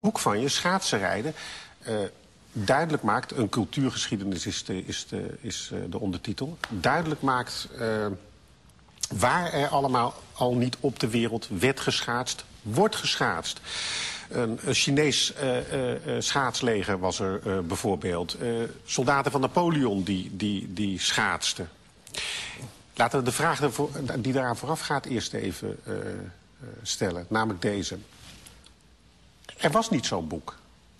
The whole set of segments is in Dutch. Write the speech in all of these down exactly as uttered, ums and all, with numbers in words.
boek van je, Schaatsenrijden, uh, duidelijk maakt... een cultuurgeschiedenis is de, is de, is de ondertitel... duidelijk maakt uh, waar er allemaal al niet op de wereld werd geschaatst, wordt geschaatst. Een, een Chinees uh, uh, schaatsleger was er uh, bijvoorbeeld. Uh, soldaten van Napoleon die, die, die schaatsten. Laten we de vraag ervoor, die daaraan vooraf gaat eerst even uh, uh, stellen. Namelijk deze. Er was niet zo'n boek.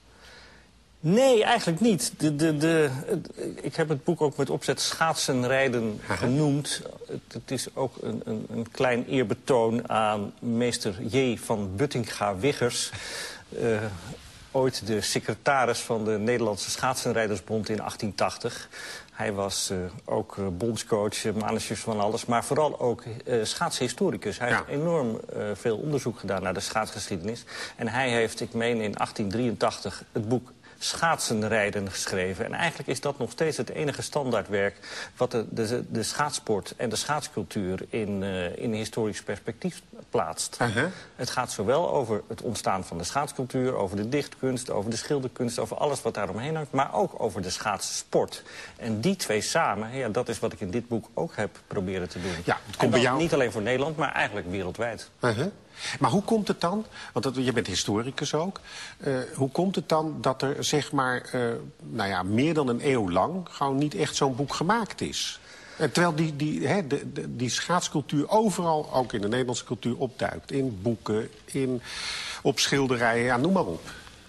Nee, eigenlijk niet. De, de, de, ik heb het boek ook met opzet Schaatsenrijden genoemd. Het, het is ook een, een, een klein eerbetoon aan meester J. van Buttinga-Wiggers. Uh, ooit de secretaris van de Nederlandse Schaatsenrijdersbond in achttien tachtig. Hij was uh, ook uh, bondscoach, uh, managers van alles, maar vooral ook uh, schaatshistoricus. Hij ja. heeft enorm uh, veel onderzoek gedaan naar de schaatsgeschiedenis. En hij heeft, ik meen in achttien drieëntachtig, het boek Schaatsenrijden geschreven. En eigenlijk is dat nog steeds het enige standaardwerk wat de, de, de schaatsport en de schaatscultuur in, uh, in historisch perspectief plaatst. Uh-huh. Het gaat zowel over het ontstaan van de schaatscultuur, over de dichtkunst, over de schilderkunst, over alles wat daaromheen hangt, maar ook over de schaatssport. En die twee samen, ja, dat is wat ik in dit boek ook heb proberen te doen. Ja, het komt en bij jou... niet alleen voor Nederland, maar eigenlijk wereldwijd. Uh-huh. Maar hoe komt het dan, want dat, je bent historicus ook... Uh, hoe komt het dan dat er zeg maar uh, nou ja, meer dan een eeuw lang... gewoon niet echt zo'n boek gemaakt is? Uh, terwijl die, die, hè, de, de, die schaatscultuur overal, ook in de Nederlandse cultuur, opduikt. In boeken, in, op schilderijen, ja, noem maar op.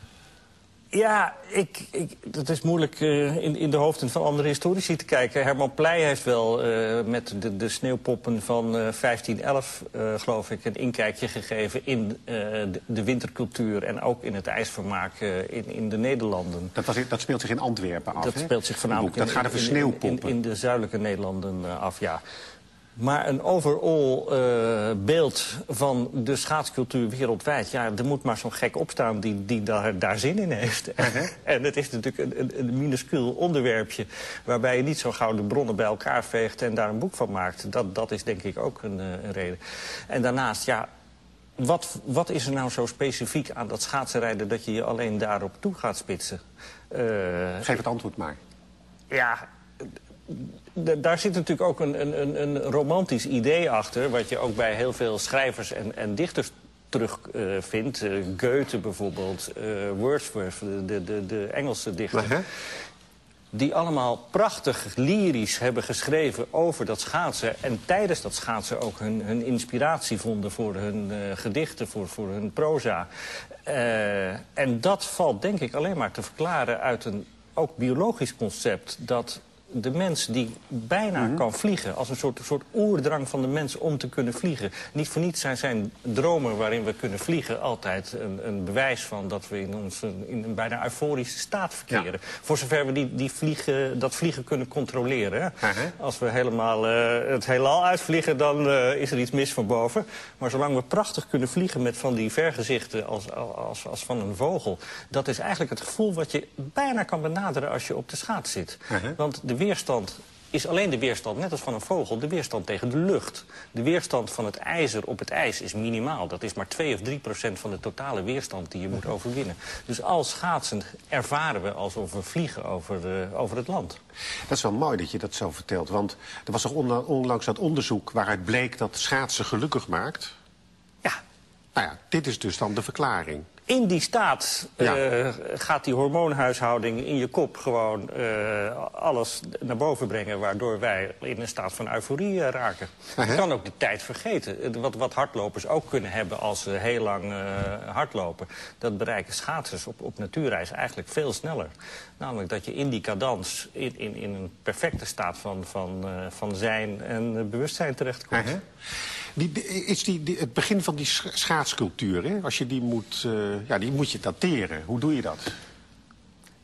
Ja, ik, ik, het is moeilijk uh, in, in de hoofden van andere historici te kijken. Herman Pleij heeft wel uh, met de, de sneeuwpoppen van uh, vijftien elf, uh, geloof ik, een inkijkje gegeven in uh, de, de wintercultuur en ook in het ijsvermaak uh, in, in de Nederlanden. Dat, was, dat speelt zich in Antwerpen af, Dat hè? speelt zich voornamelijk dat gaat over in, sneeuwpoppen. In, in, in de zuidelijke Nederlanden uh, af, ja. Maar een overall uh, beeld van de schaatscultuur wereldwijd... ja, er moet maar zo'n gek opstaan die, die daar, daar zin in heeft. Uh-huh. En het is natuurlijk een, een, een minuscuul onderwerpje... waarbij je niet zo gauw de bronnen bij elkaar veegt en daar een boek van maakt. Dat, dat is denk ik ook een, een reden. En daarnaast, ja, wat, wat is er nou zo specifiek aan dat schaatsenrijden... dat je je alleen daarop toe gaat spitsen? Uh, Geef het antwoord maar. Ja... Daar zit natuurlijk ook een, een, een romantisch idee achter... wat je ook bij heel veel schrijvers en, en dichters terugvindt. Uh, uh, Goethe bijvoorbeeld, uh, Wordsworth, de, de, de Engelse dichter... Uh-huh. Die allemaal prachtig lyrisch hebben geschreven over dat schaatsen... en tijdens dat schaatsen ook hun, hun inspiratie vonden voor hun uh, gedichten, voor, voor hun proza. Uh, en dat valt denk ik alleen maar te verklaren uit een ook biologisch concept... dat de mens die bijna mm-hmm. kan vliegen, als een soort, soort oerdrang van de mens om te kunnen vliegen. Niet voor niets zijn zijn dromen waarin we kunnen vliegen altijd een, een bewijs van dat we in, ons, in een bijna euforische staat verkeren. Ja. Voor zover we die, die vliegen, dat vliegen kunnen controleren. Uh-huh. Als we helemaal uh, het heelal uitvliegen, dan uh, is er iets mis van boven. Maar zolang we prachtig kunnen vliegen met van die vergezichten als, als, als van een vogel, dat is eigenlijk het gevoel wat je bijna kan benaderen als je op de schaats zit. Uh-huh. Want de weerstand is alleen de weerstand, net als van een vogel, de weerstand tegen de lucht. De weerstand van het ijzer op het ijs is minimaal. Dat is maar twee of drie procent van de totale weerstand die je moet overwinnen. Dus als schaatsend ervaren we alsof we vliegen over, de, over het land. Dat is wel mooi dat je dat zo vertelt. Want er was toch onlangs dat onderzoek waaruit bleek dat schaatsen gelukkig maakt? Ja. Nou ja, dit is dus dan de verklaring. In die staat ja. uh, gaat die hormoonhuishouding in je kop gewoon uh, alles naar boven brengen... waardoor wij in een staat van euforie uh, raken. Uh-huh. Je kan ook de tijd vergeten. Wat, wat hardlopers ook kunnen hebben als ze heel lang uh, hardlopen... dat bereiken schaatsers op, op natuurreis eigenlijk veel sneller. Namelijk dat je in die cadans in, in, in een perfecte staat van, van, uh, van zijn en uh, bewustzijn terechtkomt. Uh-huh. Die, is die, die, het begin van die schaatscultuur, hè? Als je die moet, uh, ja, die moet je dateren. Hoe doe je dat?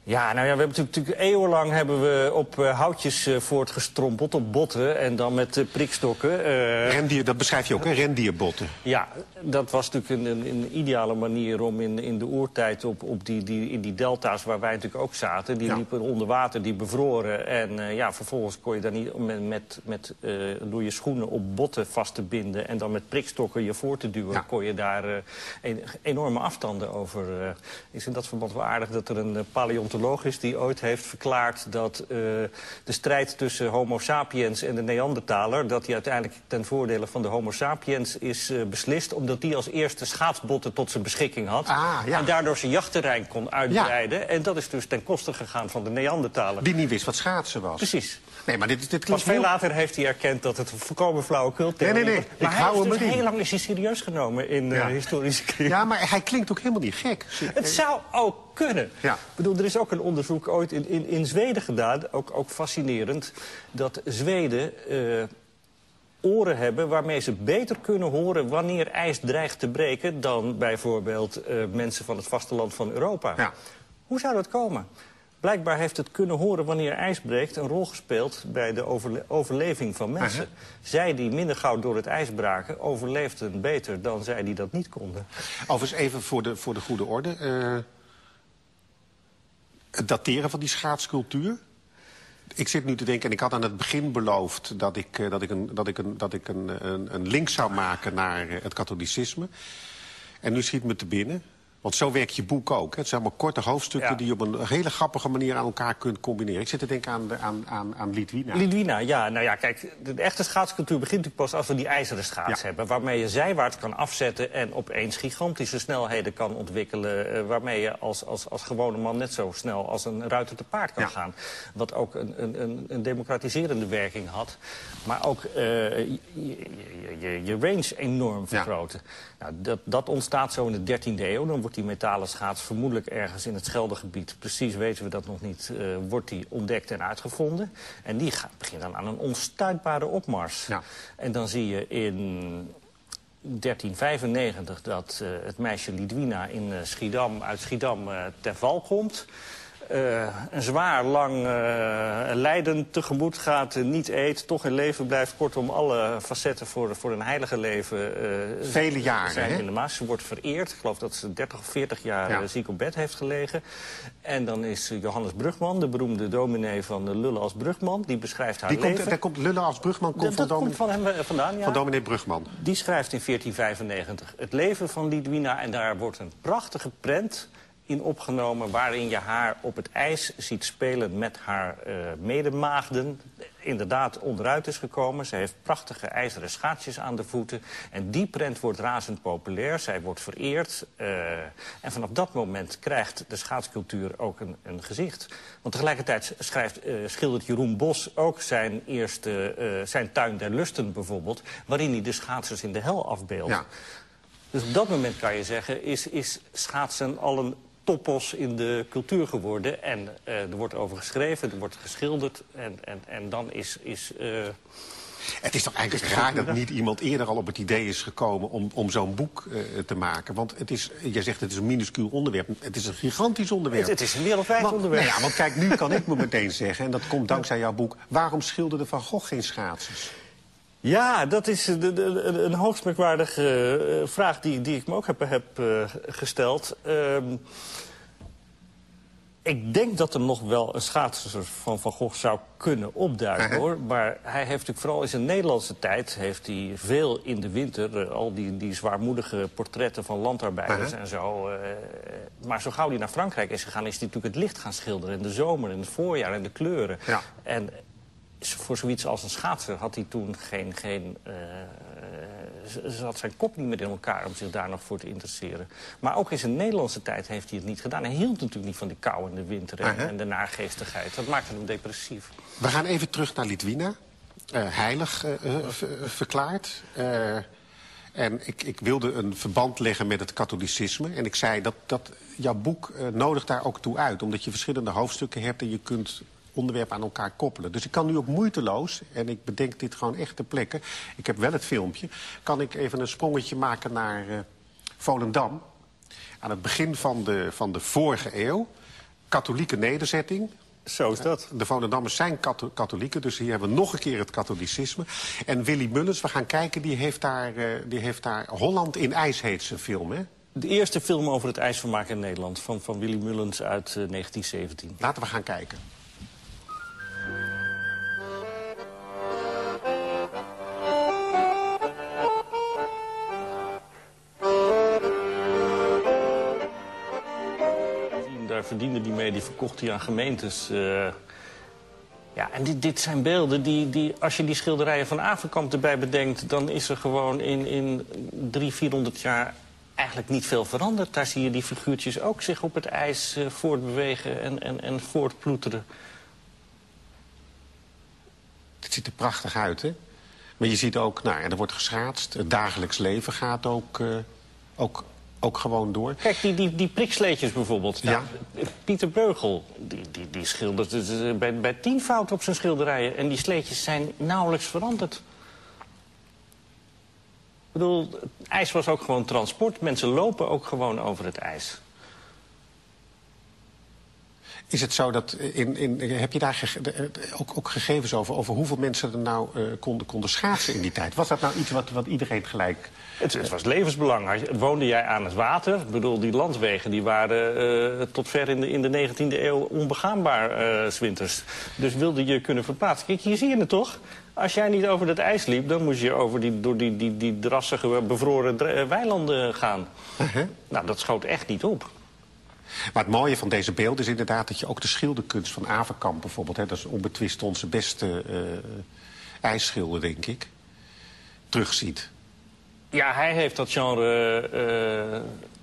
Ja, nou ja, we hebben natuurlijk, natuurlijk eeuwenlang hebben we op uh, houtjes uh, voortgestrompeld, op botten en dan met uh, prikstokken. Uh, Rendier, dat beschrijf je ook, hè? Rendierbotten. Ja, dat was natuurlijk een, een, een ideale manier om in, in de oertijd op, op die, die, in die delta's waar wij natuurlijk ook zaten, die ja. liepen onder water, die bevroren. En uh, ja, vervolgens kon je daar niet met, met, met uh, door je schoenen op botten vast te binden en dan met prikstokken je voor te duwen, ja. kon je daar uh, een, enorme afstanden over. Uh, is in dat verband wel aardig dat er een uh, paleontoloog is die ooit heeft verklaard dat uh, de strijd tussen homo sapiens en de Neandertaler, dat die uiteindelijk ten voordele van de homo sapiens is uh, beslist, omdat die als eerste schaatsbotten tot zijn beschikking had. Ah, ja. En daardoor zijn jachtterrein kon uitbreiden. Ja. En dat is dus ten koste gegaan van de Neandertaler. Die niet wist wat schaatsen was. Precies. Nee, maar dit, dit Pas veel heel... later heeft hij erkend dat het een volkomen flauwecul nee, nee, nee. was. Maar ik hij hou is dus hem heel lang is hij serieus genomen in ja. uh, historische kringen. Ja, maar hij klinkt ook helemaal niet gek. Het zou ook kunnen. Ja. Ik bedoel, er is ook een onderzoek ooit in, in, in Zweden gedaan, ook, ook fascinerend, dat Zweden uh, oren hebben waarmee ze beter kunnen horen wanneer ijs dreigt te breken dan bijvoorbeeld uh, mensen van het vasteland van Europa. Ja. Hoe zou dat komen? Blijkbaar heeft het kunnen horen wanneer ijs breekt een rol gespeeld bij de overle overleving van mensen. Uh-huh. Zij die minder gauw door het ijs braken, overleefden beter dan zij die dat niet konden. Overigens even voor de, voor de goede orde. Uh, het dateren van die schaatscultuur. Ik zit nu te denken, en ik had aan het begin beloofd dat ik, uh, dat ik, een, dat ik, een, dat ik een, een, een link zou maken naar uh, het katholicisme. En nu schiet me te binnen. Want zo werkt je boek ook. Hè. Het zijn allemaal korte hoofdstukken ja. die je op een hele grappige manier aan elkaar kunt combineren. Ik zit te denken aan, aan, aan, aan Lidwina. Lidwina, ja. Nou ja, kijk, de echte schaatscultuur begint natuurlijk pas als we die ijzeren schaats ja. hebben. Waarmee je zijwaarts kan afzetten en opeens gigantische snelheden kan ontwikkelen. Uh, waarmee je als, als, als gewone man net zo snel als een ruiter te paard kan ja. gaan. Wat ook een, een, een democratiserende werking had. Maar ook uh, je, je, je range enorm vergroten. Ja. Nou, dat, dat ontstaat zo in de dertiende eeuw. Dan wordt die metalen schaats vermoedelijk ergens in het Scheldegebied, precies weten we dat nog niet, uh, wordt die ontdekt en uitgevonden. En die gaat, begint dan aan een onstuitbare opmars. Ja. En dan zie je in dertien vijfennegentig dat uh, het meisje Lidwina in uh, Schiedam, uit Schiedam uh, ter val komt. Uh, een zwaar lang uh, lijden tegemoet gaat, uh, niet eet, toch in leven blijft. Kortom, alle facetten voor, voor een heilige leven uh, Vele jaren, zijn hè? in de maas. Ze wordt vereerd. Ik geloof dat ze dertig of veertig jaar ja. uh, ziek op bed heeft gelegen. En dan is uh, Johannes Brugman, de beroemde dominee van uh, Lullen als Brugman. Die beschrijft haar die leven. Komt, daar komt Lullen als Brugman komt dat van, dat dominee... komt van hem uh, vandaan, ja. Van dominee Brugman. Die schrijft in veertien vijfennegentig het leven van Lidwina. En daar wordt een prachtige prent in opgenomen waarin je haar op het ijs ziet spelen met haar uh, medemaagden. Inderdaad onderuit is gekomen. Ze heeft prachtige ijzeren schaatsjes aan de voeten. En die prent wordt razend populair. Zij wordt vereerd. Uh, en vanaf dat moment krijgt de schaatscultuur ook een, een gezicht. Want tegelijkertijd schrijft, uh, schildert Jeroen Bos ook zijn, eerste, uh, zijn Tuin der Lusten bijvoorbeeld, waarin hij de schaatsers in de hel afbeeldt. Ja. Dus op dat moment kan je zeggen, is, is schaatsen al een topos in de cultuur geworden. En uh, er wordt over geschreven, er wordt geschilderd. En, en, en dan is... is uh, het is toch eigenlijk raar dat niet iemand eerder al op het idee is gekomen om, om zo'n boek uh, te maken. Want het is, jij zegt het is een minuscuul onderwerp. Het is een gigantisch onderwerp. Het, het is een wereldwijd want, onderwerp. Nou ja, want kijk, nu kan ik me meteen zeggen, en dat komt dankzij jouw boek, waarom schilderde Van Gogh geen schaatsers? Ja, dat is de, de, een hoogst merkwaardige uh, vraag die, die ik me ook heb, heb uh, gesteld. Uh, ik denk dat er nog wel een schaatser van Van Gogh zou kunnen opduiken, uh-huh. hoor. Maar hij heeft natuurlijk vooral in zijn Nederlandse tijd heeft hij veel in de winter, uh, al die, die zwaarmoedige portretten van landarbeiders uh-huh. en zo. Uh, maar zo gauw hij naar Frankrijk is gegaan, is hij natuurlijk het licht gaan schilderen. In de zomer, in het voorjaar en de kleuren. Ja. En voor zoiets als een schaatser had hij toen geen... geen uh, ze had zijn kop niet meer in elkaar om zich daar nog voor te interesseren. Maar ook in zijn Nederlandse tijd heeft hij het niet gedaan. Hij hield natuurlijk niet van die kou in de winter en, uh-huh. en de naargeestigheid. Dat maakte hem depressief. We gaan even terug naar Lidwina. Uh, heilig uh, uh, verklaard. Uh, en ik, ik wilde een verband leggen met het katholicisme. En ik zei dat, dat jouw boek uh, nodigt daar ook toe uit. Omdat je verschillende hoofdstukken hebt en je kunt onderwerpen aan elkaar koppelen. Dus ik kan nu ook moeiteloos, en ik bedenk dit gewoon echt ter plekke, ik heb wel het filmpje, kan ik even een sprongetje maken naar uh, Volendam. Aan het begin van de, van de vorige eeuw. katholieke nederzetting. Zo is dat. De Volendammers zijn katho katholieken, dus hier hebben we nog een keer het katholicisme. En Willy Mullens, we gaan kijken, die heeft daar, uh, die heeft daar Holland in ijs heet zijn film, hè? De eerste film over het ijsvermaak in Nederland, van, van Willy Mullens uit uh, negentien zeventien. Laten we gaan kijken. Daar verdiende hij mee, die verkocht hij aan gemeentes. Uh, ja, en dit, dit zijn beelden die, die, als je die schilderijen van Avenkamp erbij bedenkt, dan is er gewoon in, in driehonderd, vierhonderd jaar eigenlijk niet veel veranderd. Daar zie je die figuurtjes ook zich op het ijs uh, voortbewegen en, en, en voortploeteren. Het ziet er prachtig uit, hè? Maar je ziet ook, nou, er wordt geschaatst. Het dagelijks leven gaat ook, uh, ook, ook gewoon door. Kijk, die, die, die priksleetjes bijvoorbeeld. Nou, ja. Pieter Breugel, die, die, die schildert uh, bij, bij tien fouten op zijn schilderijen. En die sleetjes zijn nauwelijks veranderd. Ik bedoel, het ijs was ook gewoon transport. Mensen lopen ook gewoon over het ijs. Is het zo dat, in, in, heb je daar ge, ook, ook gegevens over, over hoeveel mensen er nou uh, konden, konden schaatsen in die tijd? Was dat nou iets wat, wat iedereen gelijk... Het, het was levensbelang. Woonde jij aan het water? Ik bedoel, die landwegen die waren uh, tot ver in de, in de negentiende eeuw onbegaanbaar, uh, 's winters. Dus wilde je kunnen verplaatsen. Kijk, hier zie je het toch? Als jij niet over dat ijs liep, dan moest je over die, door die, die, die drassige, bevroren weilanden gaan. Uh-huh. Nou, dat schoot echt niet op. Maar het mooie van deze beelden is inderdaad dat je ook de schilderkunst van Avenkamp bijvoorbeeld... Hè, dat is onbetwist onze beste uh, ijsschilder, denk ik, terugziet. Ja, hij heeft dat genre uh,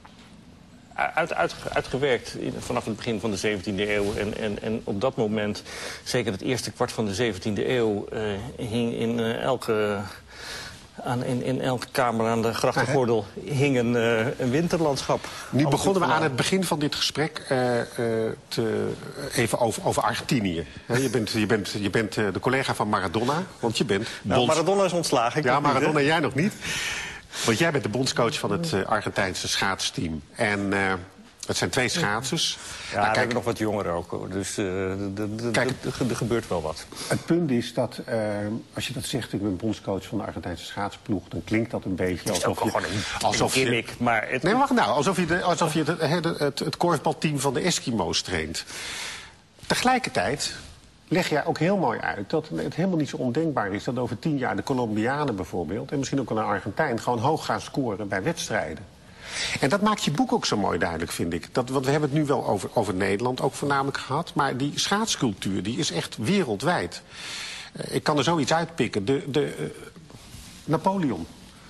uit, uit, uitgewerkt in, vanaf het begin van de zeventiende eeuw. En, en, en op dat moment, zeker het eerste kwart van de zeventiende eeuw... Uh, hing in uh, elke... Aan, in, in elke kamer aan de grachtengordel hing een, uh, een winterlandschap. Nu Alles begonnen we aan het begin van dit gesprek uh, uh, te, even over, over Argentinië. He, je bent, je bent, je bent uh, de collega van Maradona, want je bent... Nou, bonds... Maradona is ontslagen. Ja, Maradona niet, jij nog niet. Want jij bent de bondscoach van het uh, Argentijnse schaatsteam. En... Uh, het zijn twee schaatsers. Ja, nou, kijk, nog wat jonger ook. Dus uh, er gebeurt wel wat. Het punt is dat, uh, als je dat zegt, ik ben bondscoach van de Argentijnse schaatsploeg... dan klinkt dat een beetje alsof je... Een, alsof een gimmick, je, maar... Het... Nee, wacht nou. Alsof je, de, alsof je de, het, het, het korfbalteam van de Eskimo's traint. Tegelijkertijd leg jij ook heel mooi uit dat het helemaal niet zo ondenkbaar is... dat over tien jaar de Colombianen bijvoorbeeld... en misschien ook wel een Argentijn gewoon hoog gaan scoren bij wedstrijden. En dat maakt je boek ook zo mooi duidelijk, vind ik. Dat, want we hebben het nu wel over, over Nederland ook voornamelijk gehad... maar die schaatscultuur die is echt wereldwijd. Uh, ik kan er zoiets uitpikken. De, de, uh, Napoleon.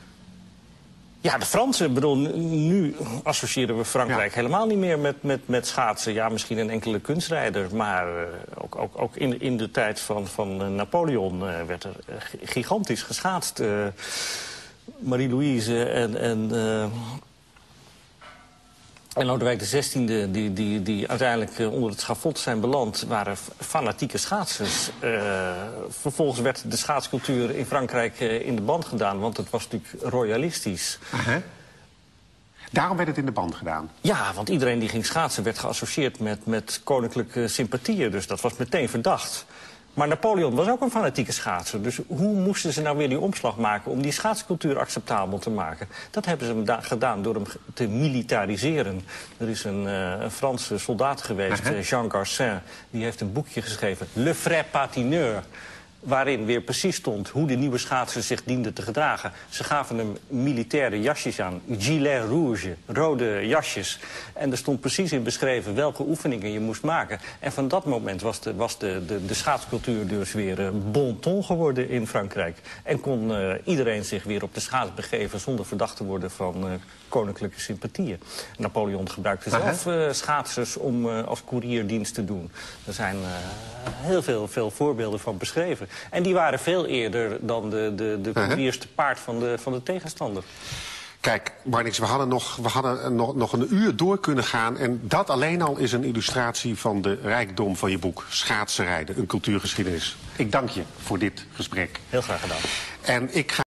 Ja, de Fransen. Ik bedoel, nu associëren we Frankrijk ja. helemaal niet meer met, met, met schaatsen. Ja, misschien een enkele kunstrijder. Maar uh, ook, ook, ook in, in de tijd van, van uh, Napoleon uh, werd er uh, gigantisch geschaatst. Uh, Marie-Louise en... en uh, En Lodewijk de zestiende, die, die, die uiteindelijk uh, onder het schavot zijn beland... waren fanatieke schaatsers. Uh, vervolgens werd de schaatscultuur in Frankrijk uh, in de band gedaan... want het was natuurlijk royalistisch. Uh-huh. Daarom werd het in de band gedaan? Ja, want iedereen die ging schaatsen werd geassocieerd met, met koninklijke sympathieën. Dus dat was meteen verdacht. Maar Napoleon was ook een fanatieke schaatser. Dus hoe moesten ze nou weer die omslag maken om die schaatscultuur acceptabel te maken? Dat hebben ze gedaan door hem te militariseren. Er is een, uh, een Franse soldaat geweest, uh-huh. Jean Garcin. Die heeft een boekje geschreven, Le Vrai Patineur. Waarin weer precies stond hoe de nieuwe schaatsers zich dienden te gedragen. Ze gaven hem militaire jasjes aan, gilet rouge, rode jasjes. En er stond precies in beschreven welke oefeningen je moest maken. En van dat moment was de, was de, de, de schaatscultuur dus weer uh, bon ton geworden in Frankrijk. En kon uh, iedereen zich weer op de schaats begeven zonder verdacht te worden van uh, koninklijke sympathieën. Napoleon gebruikte zelf uh, schaatsers om uh, als koerierdienst te doen. Er zijn uh, heel veel, veel voorbeelden van beschreven. En die waren veel eerder dan de, de, de koeriers te paard van de, van de tegenstander. Kijk, Marnix, we hadden, nog, we hadden nog, nog een uur door kunnen gaan... en dat alleen al is een illustratie van de rijkdom van je boek... Schaatsenrijden, een cultuurgeschiedenis. Ik dank je voor dit gesprek. Heel graag gedaan. En ik ga